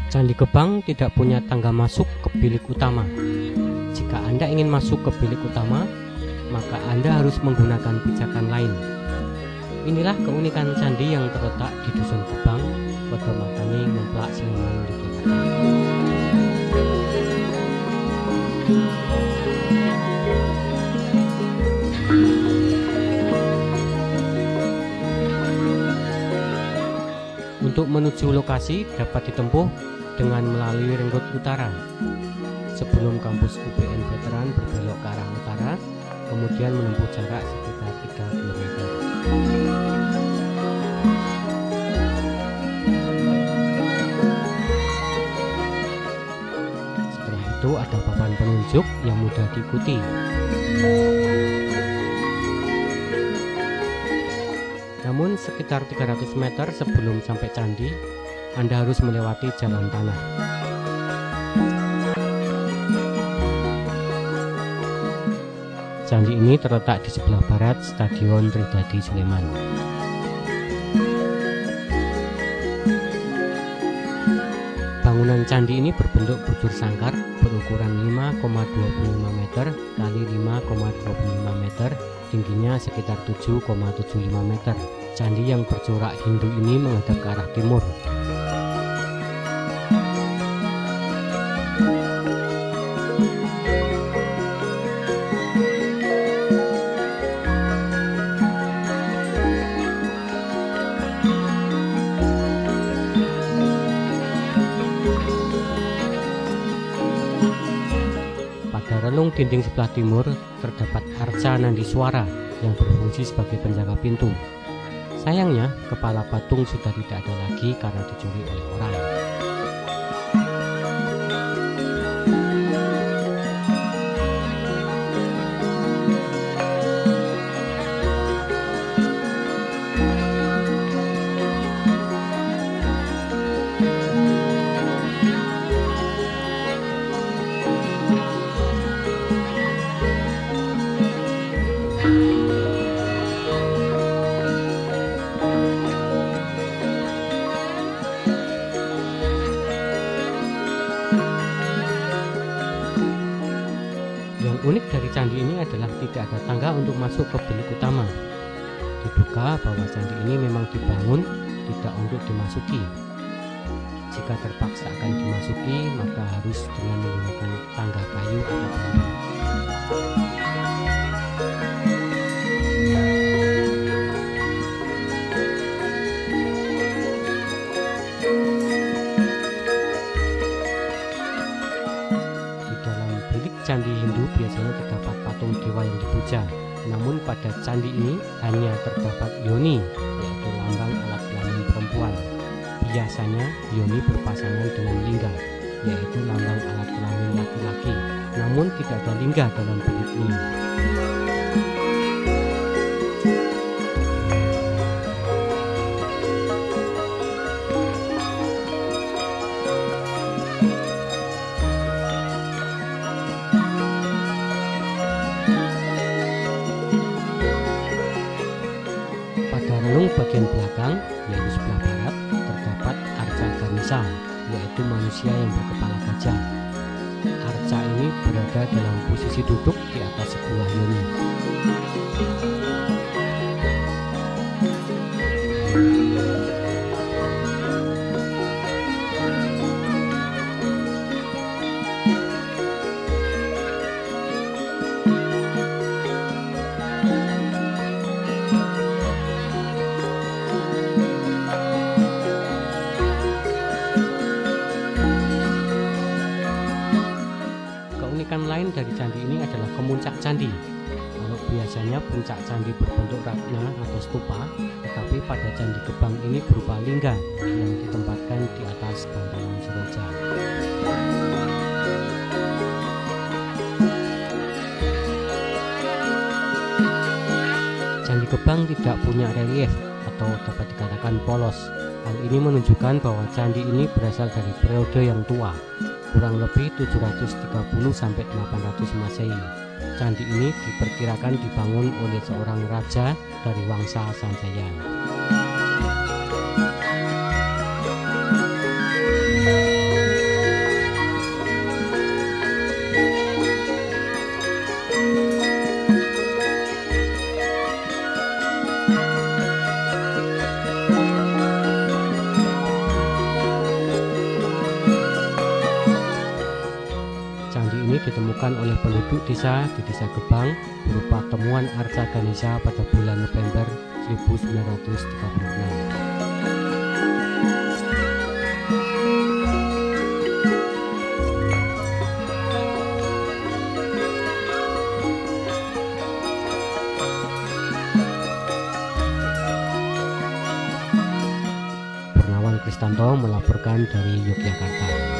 Candi Gebang tidak punya tangga masuk ke bilik utama. Jika Anda ingin masuk ke bilik utama, maka Anda harus menggunakan pijakan lain. Inilah keunikan candi yang terletak di Dusun Gebang, Wedomatani, Ngemplak, Sleman, Yogyakarta. Untuk menuju lokasi dapat ditempuh dengan melalui ring road utara. Sebelum kampus UPN Veteran berbelok ke arah utara, kemudian menempuh jarak sekitar 3 km. Setelah itu ada papan penunjuk yang mudah diikuti. Namun sekitar 300 meter sebelum sampai candi, Anda harus melewati jalan tanah. Candi ini terletak di sebelah barat Stadion Tridadi Sleman. Bangunan candi ini berbentuk bujur sangkar berukuran 5,25 meter kali 5,25 meter, tingginya sekitar 7,75 meter. Candi yang bercorak Hindu ini menghadap ke arah timur. Pada relung dinding sebelah timur terdapat arca Nandiswara yang berfungsi sebagai penjaga pintu. Sayangnya, kepala patung sudah tidak ada lagi karena dicuri oleh orang. Unik dari candi ini adalah tidak ada tangga untuk masuk ke bilik utama. Diduga bahwa candi ini memang dibangun tidak untuk dimasuki. Jika terpaksa akan dimasuki, maka harus dengan menggunakan tangga kayu atau bambu. Candi Hindu biasanya terdapat patung dewa yang dipuja, namun pada candi ini hanya terdapat yoni, yaitu lambang alat kelamin perempuan. Biasanya yoni berpasangan dengan lingga, yaitu lambang alat kelamin laki-laki, namun tidak ada lingga dalam bilik ini. Bagian belakang, yaitu sebelah barat, terdapat arca Ganesha, yaitu manusia yang berkepala gajah. Arca ini berada dalam posisi duduk di atas sebuah yoni. Keunikan lain dari candi ini adalah kemuncak candi. Kalau biasanya puncak candi berbentuk ratna atau stupa, tetapi pada candi Gebang ini berupa lingga yang ditempatkan di atas bantalan seroja. Candi Gebang tidak punya relief atau dapat dikatakan polos. Hal ini menunjukkan bahwa candi ini berasal dari periode yang tua, kurang lebih 730 sampai 800 Masehi. Candi ini diperkirakan dibangun oleh seorang raja dari Wangsa Sanjaya. ditemukan oleh penduduk desa di Desa Gebang berupa temuan arca Ganesha pada bulan November 1936. Kristanto melaporkan dari Yogyakarta.